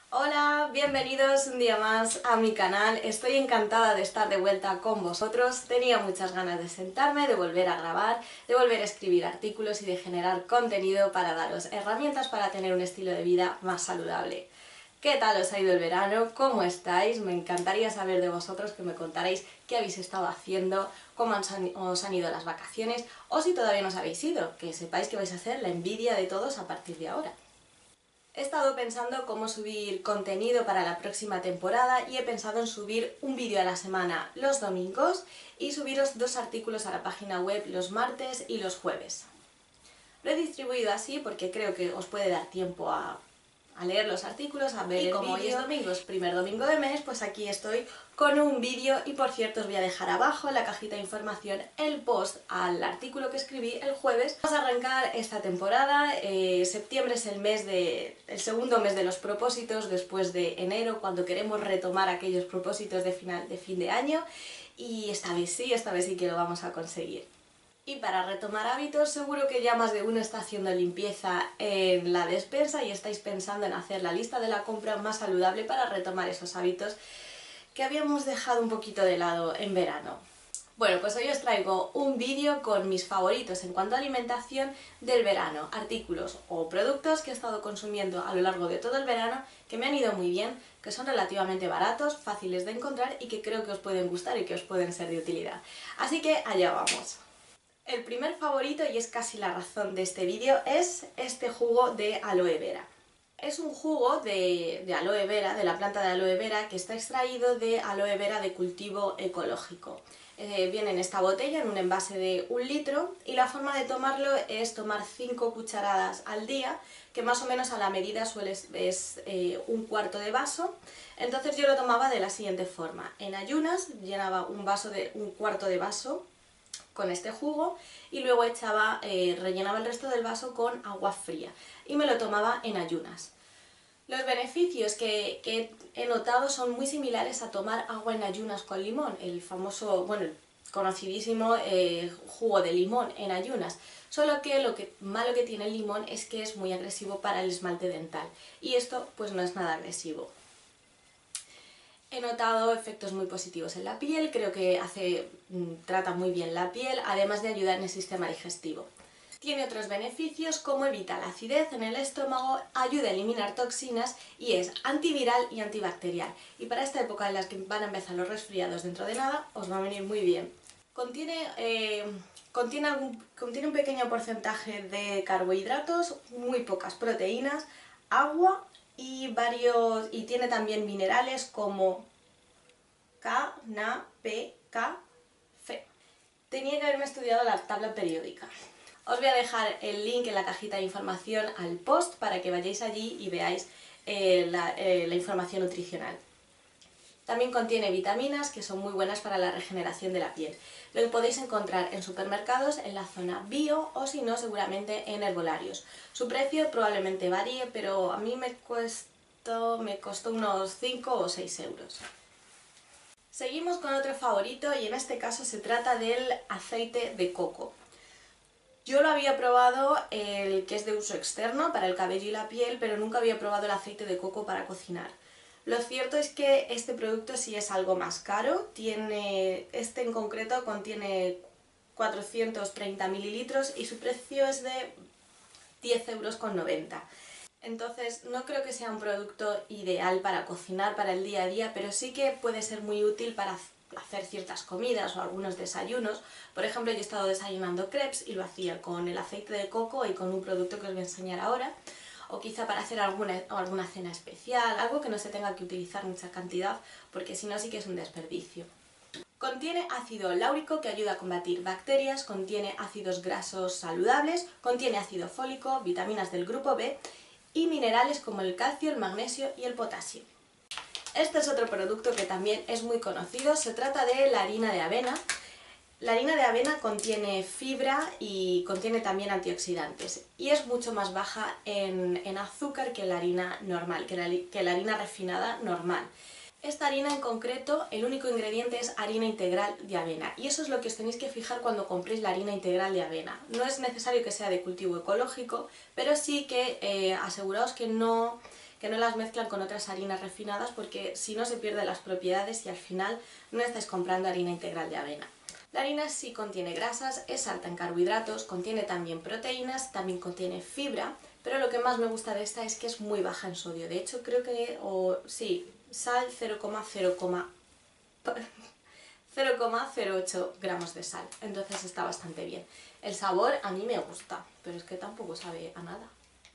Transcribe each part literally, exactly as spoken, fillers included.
Hola, bienvenidos un día más a mi canal. Estoy encantada de estar de vuelta con vosotros. Tenía muchas ganas de sentarme, de volver a grabar, de volver a escribir artículos y de generar contenido para daros herramientas para tener un estilo de vida más saludable. ¿Qué tal os ha ido el verano? ¿Cómo estáis? Me encantaría saber de vosotros, que me contaréis qué habéis estado haciendo, cómo os han ido las vacaciones, o si todavía no os habéis ido, que sepáis que vais a hacer la envidia de todos a partir de ahora. He estado pensando cómo subir contenido para la próxima temporada y he pensado en subir un vídeo a la semana los domingos y subiros dos artículos a la página web los martes y los jueves. Lo he distribuido así porque creo que os puede dar tiempo a, a leer los artículos, a ver y el como vídeo. Hoy es domingo, es primer domingo de mes, pues aquí estoy con un vídeo y por cierto os voy a dejar abajo en la cajita de información el post al artículo que escribí el jueves. Vamos a arrancar esta temporada, eh, septiembre es el mes de, el segundo mes de los propósitos después de enero, cuando queremos retomar aquellos propósitos de, final, de fin de año, y esta vez sí, esta vez sí que lo vamos a conseguir. Y para retomar hábitos, seguro que ya más de uno está haciendo limpieza en la despensa y estáis pensando en hacer la lista de la compra más saludable para retomar esos hábitos que habíamos dejado un poquito de lado en verano. Bueno, pues hoy os traigo un vídeo con mis favoritos en cuanto a alimentación del verano, artículos o productos que he estado consumiendo a lo largo de todo el verano, que me han ido muy bien, que son relativamente baratos, fáciles de encontrar y que creo que os pueden gustar y que os pueden ser de utilidad. Así que allá vamos. El primer favorito, y es casi la razón de este vídeo, es este jugo de aloe vera. Es un jugo de, de aloe vera, de la planta de aloe vera, que está extraído de aloe vera de cultivo ecológico. Eh, viene en esta botella, en un envase de un litro, y la forma de tomarlo es tomar cinco cucharadas al día, que más o menos a la medida suele es eh, un cuarto de vaso. Entonces yo lo tomaba de la siguiente forma: en ayunas llenaba un vaso de un cuarto de vaso con este jugo y luego echaba, eh, rellenaba el resto del vaso con agua fría y me lo tomaba en ayunas. Los beneficios que, que he notado son muy similares a tomar agua en ayunas con limón, el famoso, bueno, el conocidísimo eh, jugo de limón en ayunas, solo que lo que, malo que tiene el limón es que es muy agresivo para el esmalte dental y esto pues no es nada agresivo. He notado efectos muy positivos en la piel, creo que hace, trata muy bien la piel, además de ayudar en el sistema digestivo. Tiene otros beneficios como evita la acidez en el estómago, ayuda a eliminar toxinas y es antiviral y antibacterial. Y para esta época en la que van a empezar los resfriados dentro de nada, os va a venir muy bien. Contiene, eh, contiene, un, contiene un pequeño porcentaje de carbohidratos, muy pocas proteínas, agua y varios, y tiene también minerales como K, Na, P, K, Fe. Tenía que haberme estudiado la tabla periódica. Os voy a dejar el link en la cajita de información al post para que vayáis allí y veáis eh, la, eh, la información nutricional. También contiene vitaminas que son muy buenas para la regeneración de la piel. Lo podéis encontrar en supermercados en la zona bio o si no seguramente en herbolarios. Su precio probablemente varíe, pero a mí me costó, me costó unos cinco o seis euros. Seguimos con otro favorito y en este caso se trata del aceite de coco. Yo lo había probado el que es de uso externo para el cabello y la piel, pero nunca había probado el aceite de coco para cocinar. Lo cierto es que este producto sí es algo más caro, tiene, este en concreto contiene cuatrocientos treinta mililitros y su precio es de diez euros con noventa. Entonces no creo que sea un producto ideal para cocinar para el día a día, pero sí que puede ser muy útil para hacer ciertas comidas o algunos desayunos. Por ejemplo, yo he estado desayunando crepes y lo hacía con el aceite de coco y con un producto que os voy a enseñar ahora, o quizá para hacer alguna, alguna cena especial, algo que no se tenga que utilizar mucha cantidad, porque si no sí que es un desperdicio. Contiene ácido láurico que ayuda a combatir bacterias, contiene ácidos grasos saludables, contiene ácido fólico, vitaminas del grupo B y minerales como el calcio, el magnesio y el potasio. Este es otro producto que también es muy conocido, se trata de la harina de avena. La harina de avena contiene fibra y contiene también antioxidantes y es mucho más baja en, en azúcar que la harina normal, que la, que la harina refinada normal. Esta harina en concreto, el único ingrediente es harina integral de avena y eso es lo que os tenéis que fijar cuando compréis la harina integral de avena. No es necesario que sea de cultivo ecológico, pero sí que eh, aseguraos que no, que no las mezclan con otras harinas refinadas porque si no se pierden las propiedades y al final no estáis comprando harina integral de avena. La harina sí contiene grasas, es alta en carbohidratos, contiene también proteínas, también contiene fibra, pero lo que más me gusta de esta es que es muy baja en sodio. De hecho creo que, o sí, sal cero coma cero cero ocho gramos de sal, entonces está bastante bien. El sabor a mí me gusta, pero es que tampoco sabe a nada.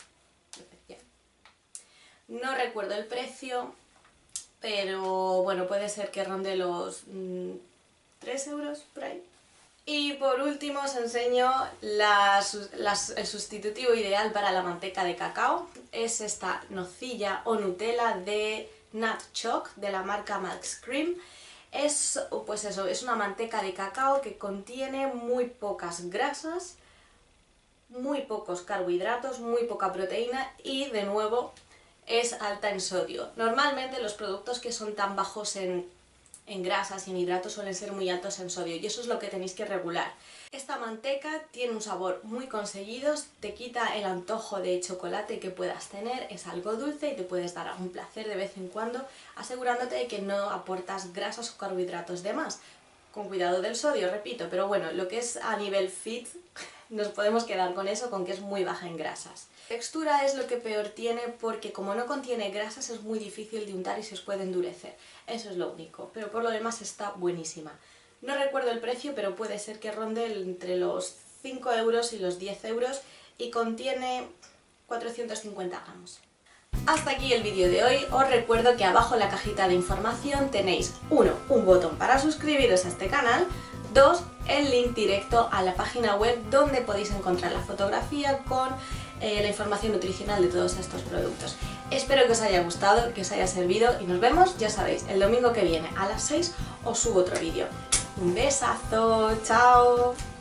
No recuerdo el precio, pero bueno, puede ser que ronde los mmm, tres euros por ahí. Y por último os enseño las, las, el sustitutivo ideal para la manteca de cacao. Es esta nocilla o Nutella de Nut Choc de la marca Max Cream. Es, pues eso, es una manteca de cacao que contiene muy pocas grasas, muy pocos carbohidratos, muy poca proteína y de nuevo es alta en sodio. Normalmente los productos que son tan bajos en, en grasas y en hidratos suelen ser muy altos en sodio y eso es lo que tenéis que regular. Esta manteca tiene un sabor muy conseguido, te quita el antojo de chocolate que puedas tener, es algo dulce y te puedes dar algún placer de vez en cuando, asegurándote de que no aportas grasas o carbohidratos de más. Con cuidado del sodio, repito, pero bueno, lo que es a nivel fit nos podemos quedar con eso, con que es muy baja en grasas. Textura es lo que peor tiene porque como no contiene grasas es muy difícil de untar y se os puede endurecer. Eso es lo único, pero por lo demás está buenísima. No recuerdo el precio, pero puede ser que ronde entre los cinco euros y los diez euros y contiene cuatrocientos cincuenta gramos. Hasta aquí el vídeo de hoy. Os recuerdo que abajo en la cajita de información tenéis uno un botón para suscribiros a este canal, dos el link directo a la página web donde podéis encontrar la fotografía con eh, la información nutricional de todos estos productos. Espero que os haya gustado, que os haya servido y nos vemos, ya sabéis, el domingo que viene a las seis os subo otro vídeo. Un besazo, chao.